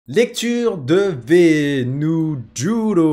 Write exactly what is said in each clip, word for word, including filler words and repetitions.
Lecture de Venujuro.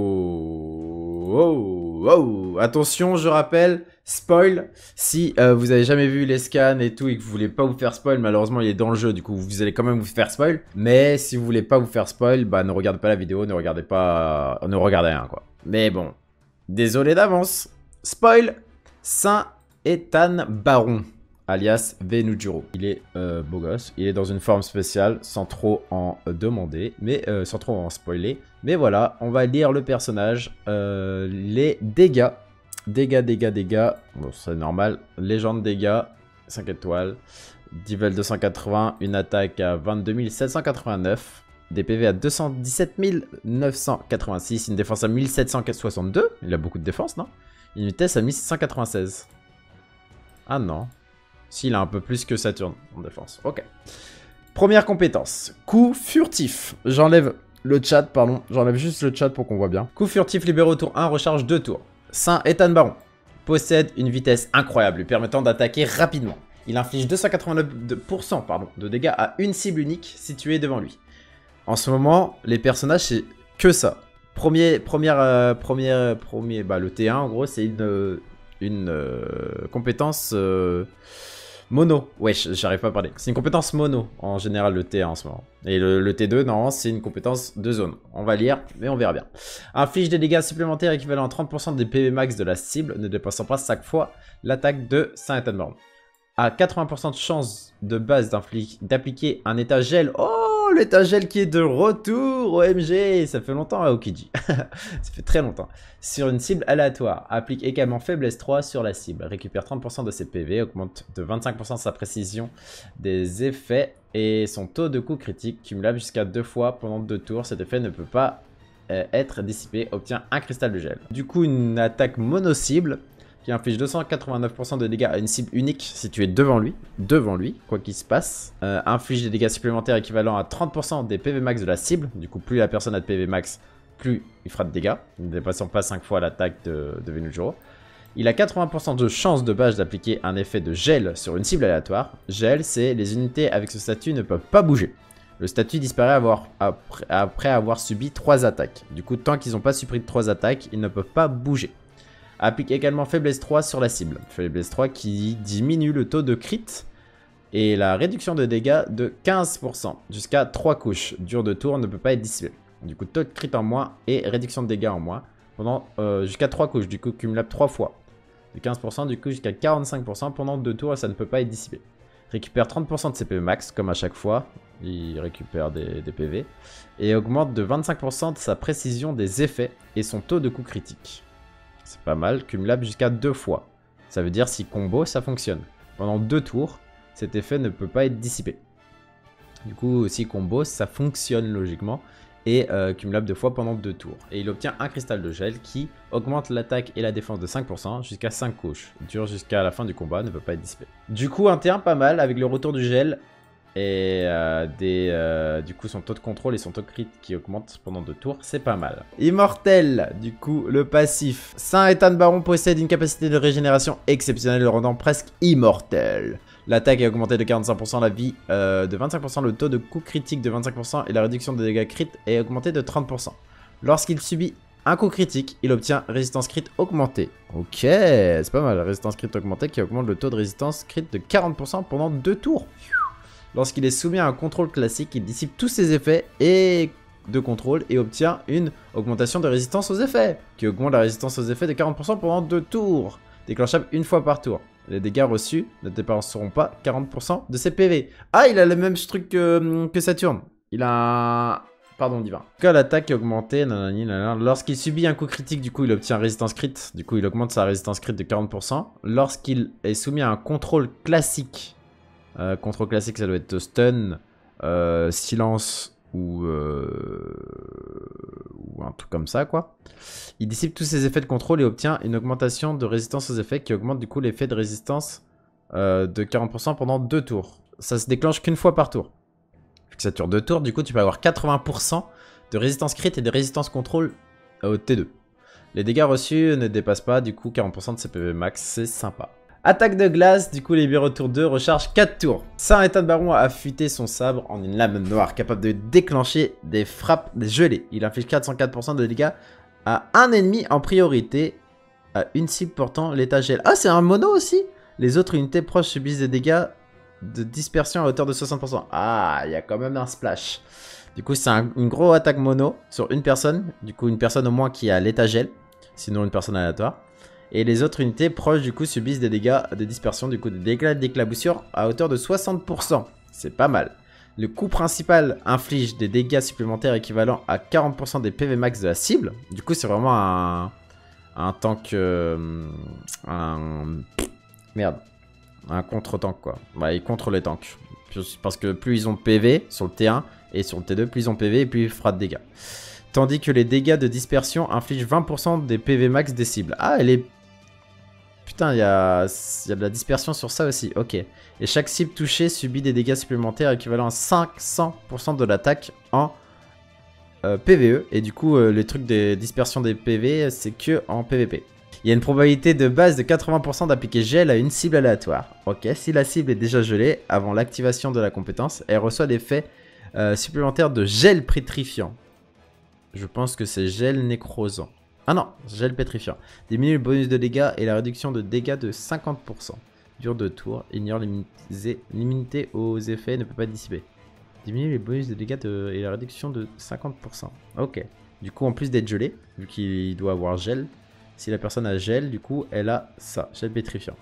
Oh, oh. Attention, je rappelle, spoil. Si euh, vous avez jamais vu les scans et tout et que vous voulez pas vous faire spoil, malheureusement il est dans le jeu, du coup vous allez quand même vous faire spoil. Mais si vous voulez pas vous faire spoil, bah ne regardez pas la vidéo, ne regardez pas, ne regardez rien quoi. Mais bon, désolé d'avance. Spoil. Saint Ethan Baron, alias Venujuro. Il est euh, beau gosse, il est dans une forme spéciale, sans trop en euh, demander, mais euh, sans trop en spoiler. Mais voilà, on va lire le personnage, euh, les dégâts. Dégâts, dégâts, dégâts, bon c'est normal. Légende dégâts, cinq étoiles. Divel deux cent quatre-vingts, une attaque à vingt-deux mille sept cent quatre-vingt-neuf. Des P V à deux cent dix-sept mille neuf cent quatre-vingt-six, une défense à mille sept cent soixante-deux. Il a beaucoup de défense, non? Une vitesse à mille six cent quatre-vingt-seize. Ah non. S'il a un peu plus que Saturne en défense. Ok. Première compétence. Coup furtif. J'enlève le chat, pardon. J'enlève juste le chat pour qu'on voit bien. Coup furtif libéré au tour un, recharge deux tours. Saint Ethan Baron possède une vitesse incroyable lui permettant d'attaquer rapidement. Il inflige deux cent quatre-vingt-neuf pour cent pardon, de dégâts à une cible unique située devant lui. En ce moment, les personnages, c'est que ça. Premier, première, euh, première, premier, bah, le T un en gros, c'est une, euh, une euh, compétence euh, mono. Ouais, j'arrive pas à parler. C'est une compétence mono en général le T un en ce moment. Et le, le T deux, normalement, c'est une compétence de zone. On va lire, mais on verra bien. Inflige des dégâts supplémentaires équivalent à trente pour cent des P V max de la cible, ne dépassant pas chaque fois l'attaque de Saint Ethan Baron. À quatre-vingts pour cent de chance de base d'appliquer un état gel. Oh, l'état gel qui est de retour, O M G, ça fait longtemps à Okiji. Ça fait très longtemps. Sur une cible aléatoire, applique également faiblesse trois sur la cible. Récupère trente pour cent de ses P V, augmente de vingt-cinq pour cent sa précision des effets et son taux de coup critique, cumulable jusqu'à deux fois pendant deux tours. Cet effet ne peut pas euh, être dissipé, obtient un cristal de gel. Du coup, une attaque mono-cible qui inflige deux cent quatre-vingt-neuf pour cent de dégâts à une cible unique située devant lui, devant lui, quoi qu'il se passe. Euh, inflige des dégâts supplémentaires équivalents à trente pour cent des P V max de la cible. Du coup, plus la personne a de P V max, plus il fera de dégâts, ne dépassant pas cinq fois l'attaque de, de Venujuro. Il a quatre-vingts pour cent de chance de base d'appliquer un effet de gel sur une cible aléatoire. Gel, c'est les unités avec ce statut ne peuvent pas bouger. Le statut disparaît avoir, après, après avoir subi trois attaques. Du coup, tant qu'ils n'ont pas subi trois attaques, ils ne peuvent pas bouger. Applique également faiblesse trois sur la cible. Faiblesse trois qui diminue le taux de crit et la réduction de dégâts de quinze pour cent jusqu'à trois couches. Dur de tour ne peut pas être dissipé. Du coup, taux de crit en moins et réduction de dégâts en moins pendant euh, jusqu'à trois couches. Du coup, cumulable trois fois. De quinze pour cent du coup jusqu'à quarante-cinq pour cent pendant deux tours et ça ne peut pas être dissipé. Récupère trente pour cent de ses P V max comme à chaque fois. Il récupère des, des P V. Et augmente de vingt-cinq pour cent de sa précision des effets et son taux de coup critique. C'est pas mal, cumulable jusqu'à deux fois. Ça veut dire si combo, ça fonctionne. Pendant deux tours, cet effet ne peut pas être dissipé. Du coup, si combo, ça fonctionne logiquement. Et euh, cumulable deux fois pendant deux tours. Et il obtient un cristal de gel qui augmente l'attaque et la défense de cinq pour cent jusqu'à cinq couches. Dure jusqu'à la fin du combat, ne peut pas être dissipé. Du coup, un T un pas mal avec le retour du gel. Et euh, des, euh, du coup son taux de contrôle et son taux de crit qui augmente pendant deux tours, c'est pas mal. Immortel, du coup le passif. Saint Ethan Baron possède une capacité de régénération exceptionnelle le rendant presque immortel. L'attaque est augmentée de quarante-cinq pour cent, la vie euh, de vingt-cinq pour cent, le taux de coup critique de vingt-cinq pour cent et la réduction des dégâts crit est augmentée de trente pour cent. Lorsqu'il subit un coup critique, il obtient résistance crit augmentée. Ok, c'est pas mal, résistance crit augmentée qui augmente le taux de résistance crit de quarante pour cent pendant deux tours. Lorsqu'il est soumis à un contrôle classique, il dissipe tous ses effets et de contrôle et obtient une augmentation de résistance aux effets, qui augmente la résistance aux effets de quarante pour cent pendant deux tours, déclenchable une fois par tour. Les dégâts reçus ne dépasseront pas quarante pour cent de ses P V. Ah, il a le même truc que, que Saturne. Il a un... Pardon, divin. En tout cas, l'attaque est augmentée. Lorsqu'il subit un coup critique, du coup, il obtient résistance crit. Du coup, il augmente sa résistance crit de quarante pour cent. Lorsqu'il est soumis à un contrôle classique, Euh, contrôle classique, ça doit être stun, euh, silence ou, euh, ou un truc comme ça, quoi. Il dissipe tous ses effets de contrôle et obtient une augmentation de résistance aux effets qui augmente du coup l'effet de résistance euh, de quarante pour cent pendant deux tours. Ça se déclenche qu'une fois par tour. Vu que ça dure deux tours, du coup, tu peux avoir quatre-vingts pour cent de résistance crit et de résistance contrôle au T deux. Les dégâts reçus ne dépassent pas, du coup, quarante pour cent de ses P V max, c'est sympa. Attaque de glace, du coup les bureaux tour deux recharge quatre tours. Saint État de Baron a affûté son sabre en une lame noire capable de déclencher des frappes gelées. Il inflige quatre cent quatre pour cent de dégâts à un ennemi en priorité à une cible portant l'état gel. Ah, c'est un mono aussi. Les autres unités proches subissent des dégâts de dispersion à hauteur de soixante pour cent. Ah, il y a quand même un splash. Du coup, c'est un, une grosse attaque mono sur une personne. Du coup, une personne au moins qui a l'état gel. Sinon, une personne aléatoire. Et les autres unités proches du coup subissent des dégâts de dispersion, du coup des dégâts d'éclaboussure à hauteur de soixante pour cent. C'est pas mal. Le coup principal inflige des dégâts supplémentaires équivalents à quarante pour cent des P V max de la cible. Du coup c'est vraiment un, un tank... Euh, un... Merde. Un contre-tank quoi. Bah, il contre les tanks. Parce que plus ils ont de P V sur le T un et sur le T deux, plus ils ont P V et plus ils feront de dégâts. Tandis que les dégâts de dispersion infligent vingt pour cent des P V max des cibles. Ah, elle est... Putain, il y a... y a de la dispersion sur ça aussi. Ok. Et chaque cible touchée subit des dégâts supplémentaires équivalents à cinq cents pour cent de l'attaque en euh, P V E. Et du coup, euh, les trucs de dispersion des P V, c'est que en P V P. Il y a une probabilité de base de quatre-vingts pour cent d'appliquer gel à une cible aléatoire. Ok. Si la cible est déjà gelée avant l'activation de la compétence, elle reçoit l'effet euh, supplémentaire de gel pétrifiant. Je pense que c'est gel nécrosant. Ah non, gel pétrifiant. Diminue le bonus de dégâts et la réduction de dégâts de cinquante pour cent. Dure de tour. Ignore l'immunité aux effets, ne peut pas dissiper. Diminue les bonus de dégâts de, et la réduction de cinquante pour cent. Ok. Du coup, en plus d'être gelé, vu qu'il doit avoir gel, si la personne a gel, du coup, elle a ça, gel pétrifiant.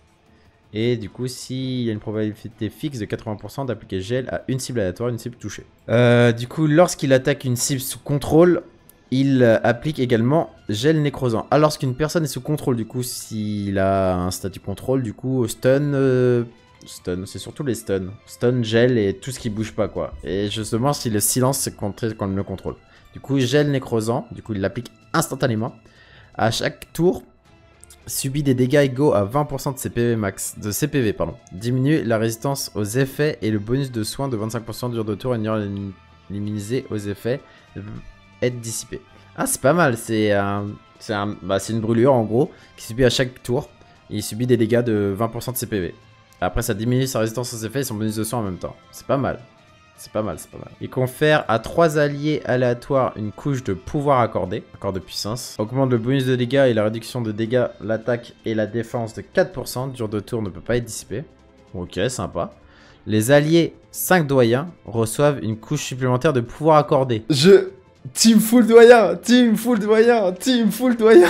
Et du coup, s'il y a une probabilité fixe de quatre-vingts pour cent d'appliquer gel à une cible aléatoire, une cible touchée. Euh, du coup, lorsqu'il attaque une cible sous contrôle, il applique également gel nécrosant. Ah, lorsqu'une personne est sous contrôle, du coup, s'il a un statut contrôle, du coup, stun... Euh, stun, c'est surtout les stuns. Stun, gel et tout ce qui bouge pas, quoi. Et je me demande si le silence, c'est contré quand il le contrôle. Du coup, gel nécrosant, du coup, il l'applique instantanément. À chaque tour... subit des dégâts égaux à vingt pour cent de ses P V max, de ses P V, pardon. Diminue la résistance aux effets et le bonus de soin de vingt-cinq pour cent dure de tour, ignore l'immuniser aux effets, être dissipé. Ah, c'est pas mal, c'est un, c'est un, bah, c'est une brûlure en gros, qui subit à chaque tour, et il subit des dégâts de vingt pour cent de ses P V. Après, ça diminue sa résistance aux effets et son bonus de soin en même temps. C'est pas mal. C'est pas mal, c'est pas mal. Il confère à trois alliés aléatoires une couche de pouvoir accordé, accord de puissance. Augmente le bonus de dégâts et la réduction de dégâts, l'attaque et la défense de quatre pour cent. Dure de tour ne peut pas être dissipé. Ok, sympa. Les alliés cinq doyens reçoivent une couche supplémentaire de pouvoir accordé. Je... Team full doyen, team full doyen, team full doyen.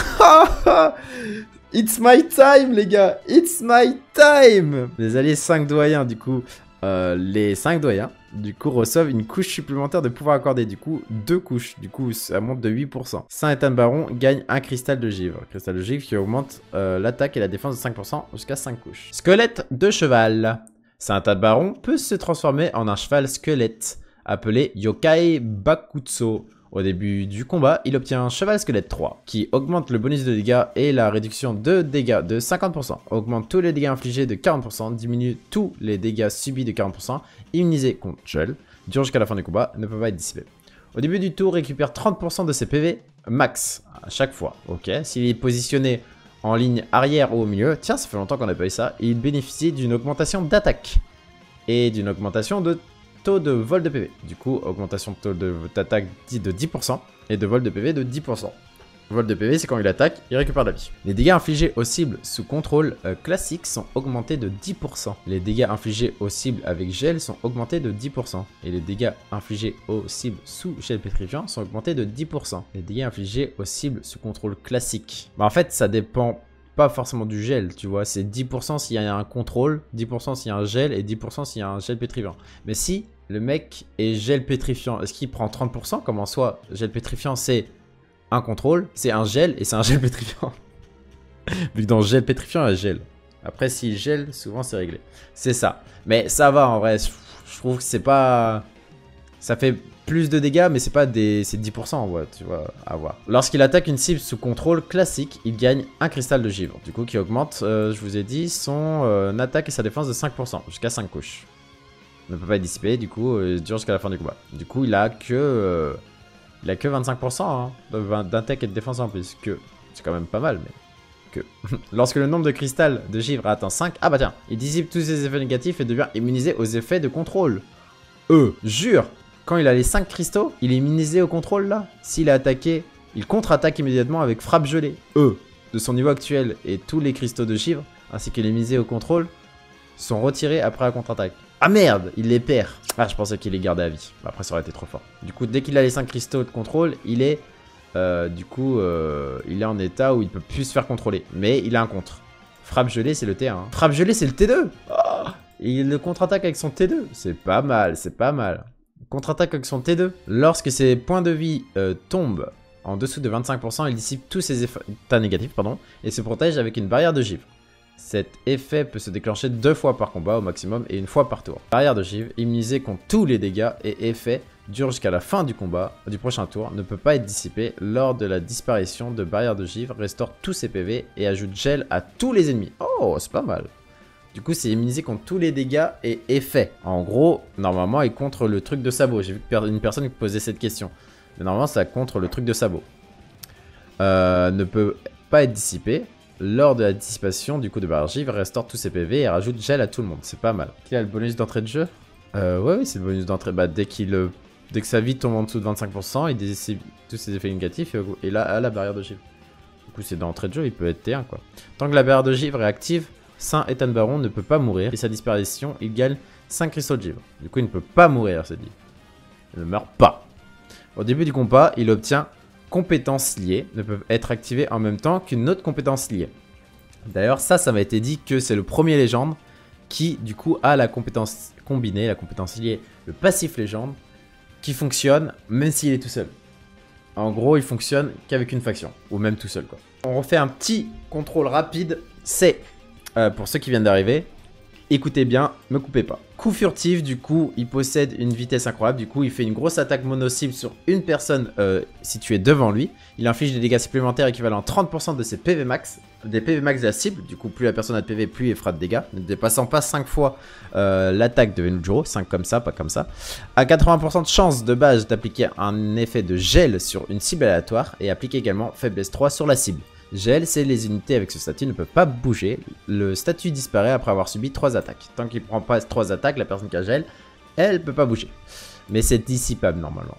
It's my time, les gars. It's my time. Les alliés cinq doyens, du coup... Euh, les cinq doyens, du coup, reçoivent une couche supplémentaire de pouvoir accordé. Du coup, deux couches. Du coup, ça monte de huit pour cent. Saint État de Baron gagne un cristal de givre. Cristal de givre qui augmente euh, l'attaque et la défense de cinq pour cent jusqu'à cinq couches. Squelette de cheval. Saint État de Baron peut se transformer en un cheval squelette, appelé Yokai Bakutsu. Au début du combat, il obtient un cheval squelette trois, qui augmente le bonus de dégâts et la réduction de dégâts de cinquante pour cent, augmente tous les dégâts infligés de quarante pour cent, diminue tous les dégâts subis de quarante pour cent, immunisé contre gel, dure jusqu'à la fin du combat, ne peut pas être dissipé. Au début du tour, récupère trente pour cent de ses P V max à chaque fois. Ok, s'il est positionné en ligne arrière ou au milieu, tiens, ça fait longtemps qu'on n'a pas eu ça, il bénéficie d'une augmentation d'attaque et d'une augmentation de taux de vol de P V. Du coup, augmentation de taux d'attaque de dix pour cent et de vol de P V de dix pour cent. Vol de P V, c'est quand il attaque, il récupère de la vie. Les dégâts infligés aux cibles sous contrôle euh, classique sont augmentés de dix pour cent. Les dégâts infligés aux cibles avec gel sont augmentés de dix pour cent. Et les dégâts infligés aux cibles sous gel pétrifiant sont augmentés de dix pour cent. Les dégâts infligés aux cibles sous contrôle classique. Bah, en fait, ça dépend pas forcément du gel, tu vois. C'est dix pour cent s'il y a un contrôle, dix pour cent s'il y a un gel et dix pour cent s'il y a un gel pétrifiant. Mais si le mec est gel pétrifiant, est-ce qu'il prend trente pour cent? Comme en soi, gel pétrifiant c'est un contrôle, c'est un gel et c'est un gel pétrifiant. Vu que dans gel pétrifiant, il y a gel. Après, s'il gèle, souvent c'est réglé. C'est ça. Mais ça va en vrai. Je trouve que c'est pas... Ça fait plus de dégâts, mais c'est pas des... C'est dix pour cent, ouais, tu vois, à voir. Lorsqu'il attaque une cible sous contrôle classique, il gagne un cristal de givre. Du coup, qui augmente, euh, je vous ai dit, son euh, attaque et sa défense de cinq pour cent, jusqu'à cinq couches. Ne peut pas être dissipé, du coup, euh, dure jusqu'à la fin du combat. Du coup, il a que... Euh, il a que vingt-cinq pour cent hein, d'attaque et de défense en plus. Que c'est quand même pas mal, mais... que lorsque le nombre de cristal de givre atteint cinq, ah bah tiens, il dissipe tous ses effets négatifs et devient immunisé aux effets de contrôle. Euh, jure, quand il a les cinq cristaux, il est immunisé au contrôle là. S'il est attaqué, il contre-attaque immédiatement avec frappe gelée. E, de son niveau actuel et tous les cristaux de givre, ainsi qu'il est immunisé au contrôle, sont retirés après la contre-attaque. Ah merde, il les perd. Ah, je pensais qu'il les gardait à vie. Après, ça aurait été trop fort. Du coup, dès qu'il a les cinq cristaux de contrôle, il est... Euh, du coup, euh, il est en état où il peut plus se faire contrôler. Mais il a un contre. Frappe gelée, c'est le T un. Hein. Frappe gelée, c'est le T deux. Oh, et il le contre-attaque avec son T deux. C'est pas mal, c'est pas mal. Contre-attaque avec son T deux. Lorsque ses points de vie euh, tombent en dessous de vingt-cinq pour cent, il dissipe tous ses états négatifs pardon, et se protège avec une barrière de givre. Cet effet peut se déclencher deux fois par combat au maximum et une fois par tour. Barrière de givre, immunisée contre tous les dégâts et effet, dure jusqu'à la fin du combat, du prochain tour, ne peut pas être dissipé lors de la disparition de barrière de givre, restaure tous ses P V et ajoute gel à tous les ennemis. Oh, c'est pas mal. Du coup, c'est immunisé contre tous les dégâts et effets. En gros, normalement, il contre le truc de sabot. J'ai vu une personne qui posait cette question. Mais normalement, ça contre le truc de sabot. Euh, ne peut pas être dissipé. Lors de la dissipation du coup de barrière givre, restaure tous ses P V et rajoute gel à tout le monde. C'est pas mal. Qui a le bonus d'entrée de jeu? euh, Ouais, oui, c'est le bonus d'entrée. Bah, dès qu'il, euh, dès que sa vie tombe en dessous de vingt-cinq pour cent, il dissipe tous ses effets négatifs et, et là, à la barrière de givre. Du coup, c'est d'entrée de jeu, il peut être T un quoi. Tant que la barrière de givre est active, Saint Ethan Baron ne peut pas mourir. Et sa disparition, il gagne cinq cristaux de givre. Du coup, il ne peut pas mourir, c'est dit. Il ne meurt pas. Au début du combat, il obtient compétences liées ne peuvent être activées en même temps qu'une autre compétence liée. D'ailleurs, ça, ça m'a été dit que c'est le premier légende qui, du coup, a la compétence combinée, la compétence liée, le passif légende, qui fonctionne même s'il est tout seul. En gros, il fonctionne qu'avec une faction, ou même tout seul, quoi. On refait un petit contrôle rapide, c'est, euh, pour ceux qui viennent d'arriver, écoutez bien, me coupez pas. Coup furtif, du coup, il possède une vitesse incroyable. Du coup, il fait une grosse attaque mono-cible sur une personne euh, située devant lui. Il inflige des dégâts supplémentaires équivalents à trente pour cent de ses P V max. Des P V max de la cible. Du coup, plus la personne a de P V, plus il fera de dégâts. Ne dépassant pas cinq fois euh, l'attaque de Venujiro. cinq comme ça, pas comme ça. A quatre-vingts pour cent de chance de base d'appliquer un effet de gel sur une cible aléatoire. Et applique également faiblesse trois sur la cible. Gel, c'est les unités avec ce statut ne peuvent pas bouger. Le statut disparaît après avoir subi trois attaques. Tant qu'il ne prend pas trois attaques, la personne qui a gel, elle ne peut pas bouger. Mais c'est dissipable normalement.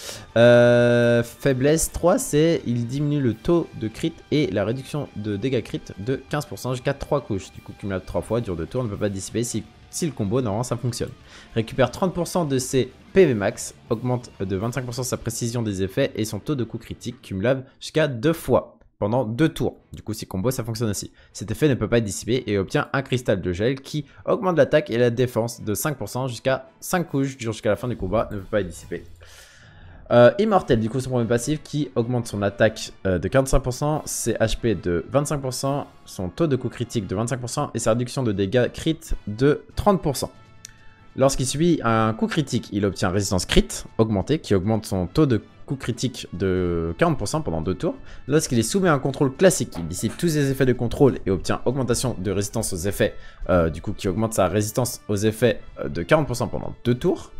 Euh, faiblesse trois, c'est il diminue le taux de crit et la réduction de dégâts crit de quinze pour cent jusqu'à trois couches. Du coup, cumulable trois fois, dure de tour, ne peut pas dissiper si, si le combo, normalement, ça fonctionne. Récupère trente pour cent de ses P V max, augmente de vingt-cinq pour cent sa précision des effets et son taux de coup critique, cumulable jusqu'à deux fois. Pendant deux tours. Du coup, si combo, ça fonctionne ainsi. Cet effet ne peut pas être dissipé et obtient un cristal de gel qui augmente l'attaque et la défense de cinq pour cent jusqu'à cinq couches, dure jusqu'à la fin du combat, ne peut pas être dissipé. Euh, Immortel, du coup, son premier passif qui augmente son attaque euh, de quarante-cinq pour cent, ses H P de vingt-cinq pour cent, son taux de coup critique de vingt-cinq pour cent et sa réduction de dégâts crit de trente pour cent. Lorsqu'il subit un coup critique, il obtient résistance crit augmentée qui augmente son taux de coup critique de quarante pour cent pendant deux tours. Lorsqu'il est soumis à un contrôle classique, il dissipe tous ses effets de contrôle et obtient augmentation de résistance aux effets, euh, du coup qui augmente sa résistance aux effets de quarante pour cent pendant deux tours.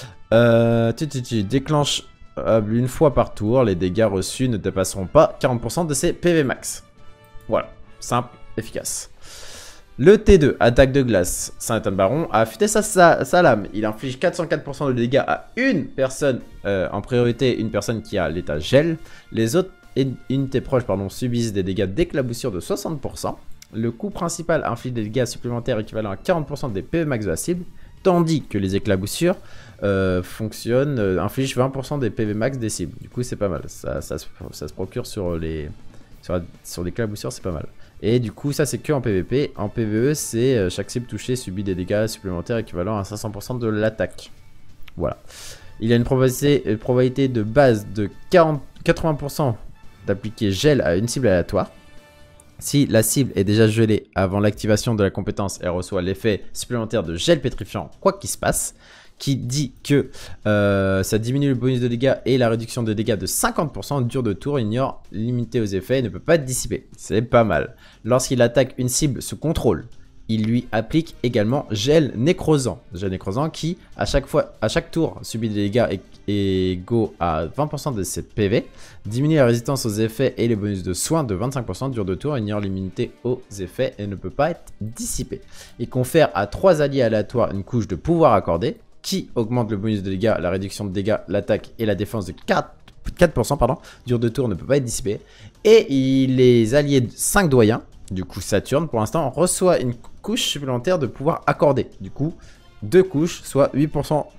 Euh, tu, tu, tu déclenche euh, une fois par tour, les dégâts reçus ne dépasseront pas quarante pour cent de ses P V max. Voilà, simple, efficace. Le T deux, attaque de glace. Saint Ethan Baron a affûté sa, sa, sa lame. Il inflige quatre cent quatre pour cent de dégâts à une personne, euh, en priorité une personne qui a l'état gel. Les autres unités proches pardon, subissent des dégâts d'éclaboussure de soixante pour cent. Le coup principal inflige des dégâts supplémentaires équivalents à quarante pour cent des P V max de la cible. Tandis que les éclaboussures euh, fonctionnent, euh, infligent vingt pour cent des P V max des cibles. Du coup c'est pas mal, ça, ça, ça se procure sur les... Sur, sur l'éclaboussure c'est pas mal. Et du coup ça c'est que en P V P. En P V E c'est euh, chaque cible touchée subit des dégâts supplémentaires équivalents à cinq cents pour cent de l'attaque. Voilà. Il y a une probabilité, une probabilité de base de quarante, quatre-vingts pour cent d'appliquer gel à une cible aléatoire. Si la cible est déjà gelée avant l'activation de la compétence, elle reçoit l'effet supplémentaire de gel pétrifiant quoi qu'il se passe, qui dit que euh, ça diminue le bonus de dégâts et la réduction de dégâts de cinquante pour cent, dure de tour, ignore, limité aux effets et ne peut pas être dissipé. C'est pas mal. Lorsqu'il attaque une cible sous contrôle, il lui applique également gel nécrosant. Gel nécrosant qui, à chaque fois, à chaque tour, subit des dégâts égaux à vingt pour cent de ses P V, diminue la résistance aux effets et les bonus de soins de vingt-cinq pour cent, dure de tour, ignore l'immunité aux effets et ne peut pas être dissipé. Il confère à trois alliés aléatoires une couche de pouvoir accordé, qui augmente le bonus de dégâts, la réduction de dégâts, l'attaque et la défense de quatre pour cent, pardon, dure de tour, ne peut pas être dissipé. Et il les alliés de cinq doyens, du coup Saturne pour l'instant, reçoit une couche supplémentaire de pouvoir accordé. Du coup, deux couches, soit huit pour cent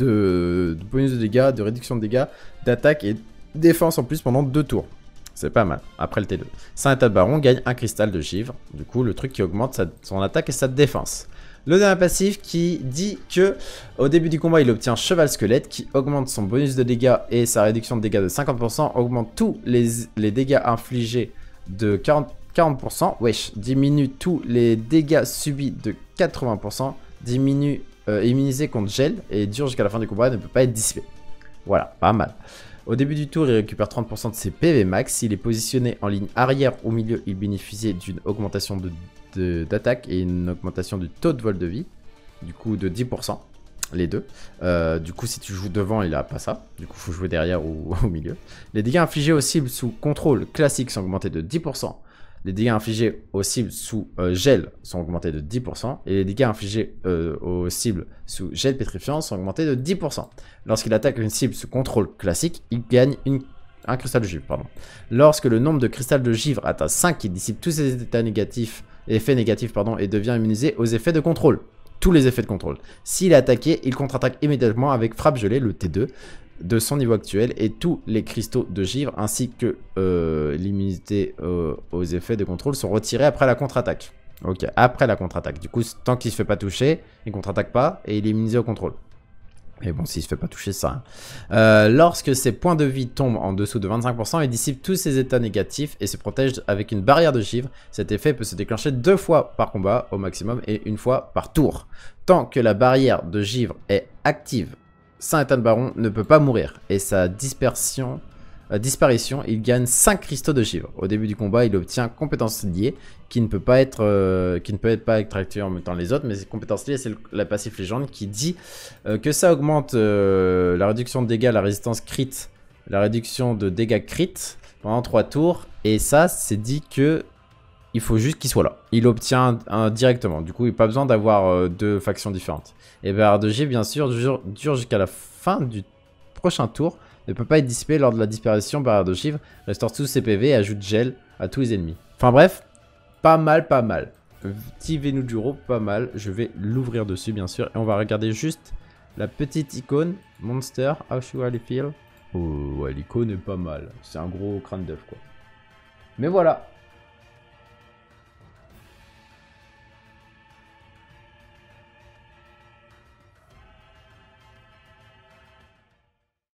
de, de bonus de dégâts, de réduction de dégâts, d'attaque et défense en plus pendant deux tours. C'est pas mal, après le T deux. Saint État de Baron gagne un cristal de givre, du coup le truc qui augmente sa, son attaque et sa défense. Le dernier passif qui dit que au début du combat il obtient cheval squelette qui augmente son bonus de dégâts et sa réduction de dégâts de cinquante pour cent, augmente tous les, les dégâts infligés de quarante pour cent, wesh, diminue tous les dégâts subis de quatre-vingts pour cent, diminue euh, immunisé contre gel et dure jusqu'à la fin du combat, ne peut pas être dissipé. Voilà, pas mal. Au début du tour, il récupère trente pour cent de ses P V max. S'il est positionné en ligne arrière ou milieu, il bénéficie d'une augmentation de d'attaque et une augmentation du taux de vol de vie, du coup de dix pour cent, les deux. Euh, du coup, si tu joues devant, il a pas ça. Du coup, il faut jouer derrière ou au milieu. Les dégâts infligés aux cibles sous contrôle classique sont augmentés de dix pour cent. Les dégâts infligés aux cibles sous euh, gel sont augmentés de dix pour cent. Et les dégâts infligés euh, aux cibles sous gel pétrifiant sont augmentés de dix pour cent. Lorsqu'il attaque une cible sous contrôle classique, il gagne une un cristal de givre, pardon. Lorsque le nombre de cristals de givre atteint cinq, il dissipe tous ses états négatifs, effets négatifs pardon, et devient immunisé aux effets de contrôle. Tous les effets de contrôle. S'il est attaqué, il contre-attaque immédiatement avec frappe gelée, le T deux, de son niveau actuel, et tous les cristaux de givre ainsi que euh, l'immunité euh, aux effets de contrôle sont retirés après la contre-attaque. Ok, après la contre-attaque. Du coup, tant qu'il se fait pas toucher, il contre-attaque pas et il est immunisé au contrôle. Mais bon, s'il se fait pas toucher, ça. Hein. Euh, lorsque ses points de vie tombent en dessous de vingt-cinq pour cent, il dissipe tous ses états négatifs et se protège avec une barrière de givre. Cet effet peut se déclencher deux fois par combat au maximum et une fois par tour. Tant que la barrière de givre est active, Saint État de Baron ne peut pas mourir et sa dispersion... Euh, disparition, il gagne cinq cristaux de givre. Au début du combat, il obtient compétence liée qui ne peut pas être euh, qui ne peut être pas être activée en même temps les autres, mais ces compétences liées, c'est la passif légende qui dit euh, que ça augmente euh, la réduction de dégâts, la résistance crit, la réduction de dégâts crit pendant trois tours, et ça, c'est dit que il faut juste qu'il soit là. Il obtient un, un directement, du coup, il n'a pas besoin d'avoir euh, deux factions différentes. Et barre de givre, bien sûr, dure, dure jusqu'à la fin du prochain tour. Ne peut pas être dissipé lors de la disparition. Barrière de givre restaure tous ses P V et ajoute gel à tous les ennemis. Enfin bref, pas mal, pas mal. Petit Venujuro, pas mal. Je vais l'ouvrir dessus, bien sûr. Et on va regarder juste la petite icône. Monster, how should I feel? Oh, ouais, l'icône est pas mal. C'est un gros crâne d'œuf, quoi. Mais voilà.